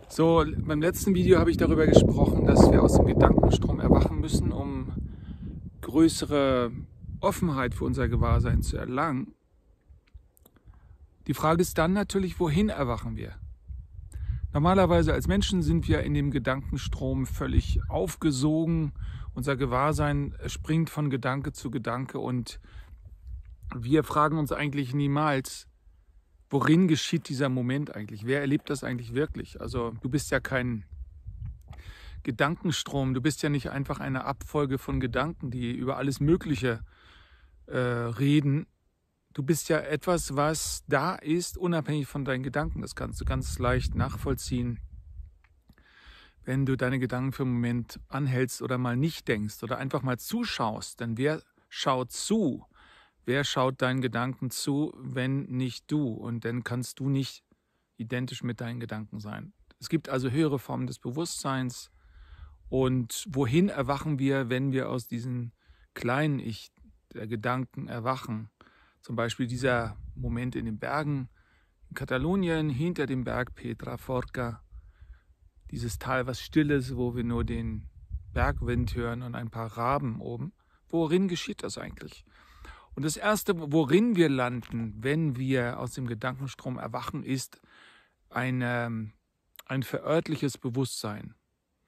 So, beim letzten Video habe ich darüber gesprochen, dass wir aus dem Gedankenstrom erwachen müssen, um größere Offenheit für unser Gewahrsein zu erlangen. Die Frage ist dann natürlich, wohin erwachen wir? Normalerweise als Menschen sind wir in dem Gedankenstrom völlig aufgesogen. Unser Gewahrsein springt von Gedanke zu Gedanke und wir fragen uns eigentlich niemals, worin geschieht dieser Moment eigentlich? Wer erlebt das eigentlich wirklich? Also du bist ja kein Gedankenstrom, du bist ja nicht einfach eine Abfolge von Gedanken, die über alles Mögliche reden. Du bist ja etwas, was da ist, unabhängig von deinen Gedanken. Das kannst du ganz leicht nachvollziehen, wenn du deine Gedanken für einen Moment anhältst oder mal nicht denkst oder einfach mal zuschaust. Denn wer schaut zu? Wer schaut deinen Gedanken zu, wenn nicht du? Und dann kannst du nicht identisch mit deinen Gedanken sein. Es gibt also höhere Formen des Bewusstseins. Und wohin erwachen wir, wenn wir aus diesem kleinen Ich der Gedanken erwachen? Zum Beispiel dieser Moment in den Bergen in Katalonien, hinter dem Berg Pedraforca. Dieses Tal, was still ist, wo wir nur den Bergwind hören und ein paar Raben oben. Worin geschieht das eigentlich? Und das Erste, worin wir landen, wenn wir aus dem Gedankenstrom erwachen, ist ein verörtliches Bewusstsein.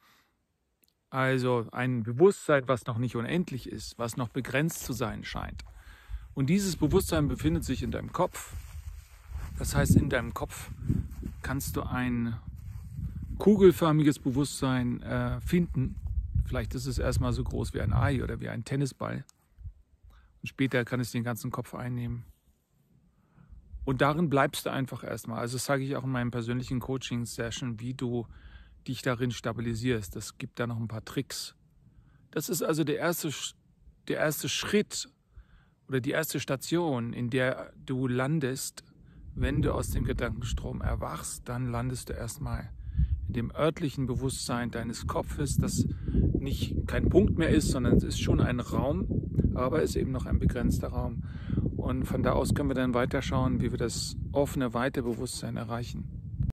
Also ein Bewusstsein, was noch nicht unendlich ist, was noch begrenzt zu sein scheint. Und dieses Bewusstsein befindet sich in deinem Kopf. Das heißt, in deinem Kopf kannst du ein kugelförmiges Bewusstsein finden. Vielleicht ist es erstmal so groß wie ein Ei oder wie ein Tennisball. Und später kann es den ganzen Kopf einnehmen. Und darin bleibst du einfach erstmal. Also das sage ich auch in meinen persönlichen Coaching-Session, wie du dich darin stabilisierst. Das gibt da noch ein paar Tricks. Das ist also der erste Schritt oder die erste Station, in der du landest, wenn du aus dem Gedankenstrom erwachst. Dann landest du erstmal in dem örtlichen Bewusstsein deines Kopfes, das nicht kein Punkt mehr ist, sondern es ist schon ein Raum, aber es ist eben noch ein begrenzter Raum. Und von da aus können wir dann weiterschauen, wie wir das offene, weite Bewusstsein erreichen.